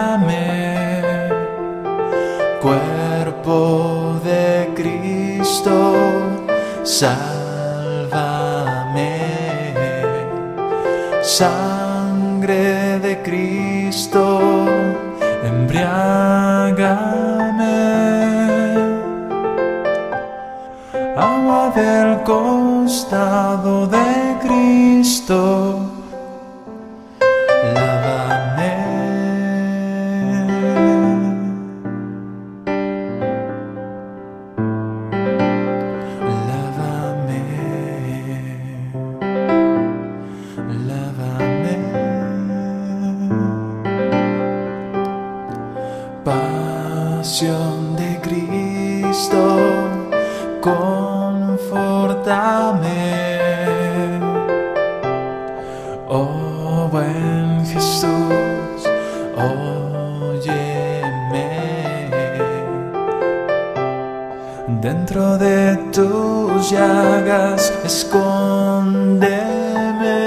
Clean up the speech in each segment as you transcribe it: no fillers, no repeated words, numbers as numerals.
Cuerpo de Cristo, sálvame. Sangre de Cristo, embriágame. Agua del costado de Cristo, lávame. Lávame, lávame. Pasión de Cristo, confórtame. Oh buen Jesús, óyeme. Dentro de tus llagas escóndeme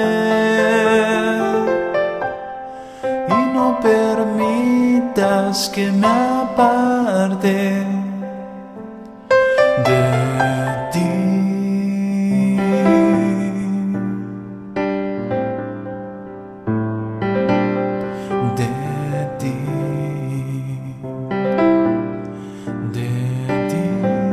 y no permitas que me aparte de ti. De ti. De ti.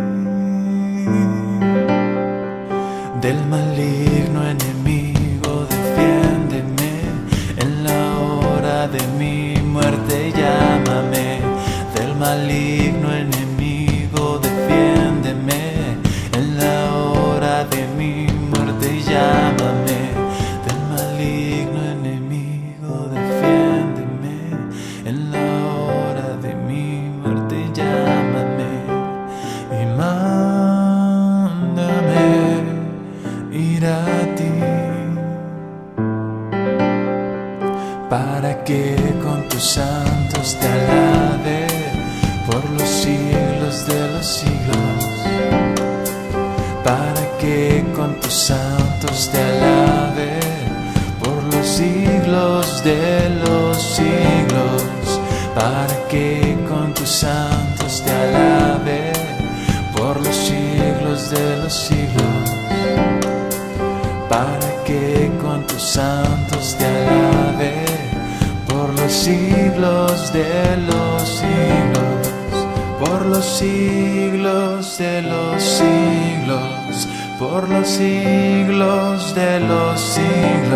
Del maligno enemigo defiéndeme, en la hora de mi muerte llámame. Del maligno enemigo defiéndeme, en la hora de mi muerte llámame. Del maligno enemigo defiéndeme, en la hora de mi muerte llámame. Y mándame ir a ti, para que con tus santos te alabe por los siglos de los siglos. Para que con tus santos te alabe por los siglos de los siglos. Para que con tus santos te alabe por los siglos de los siglos. Para que con tus santos te alabe por los siglos de los siglos. Por los siglos de los siglos. Por los siglos de los siglos.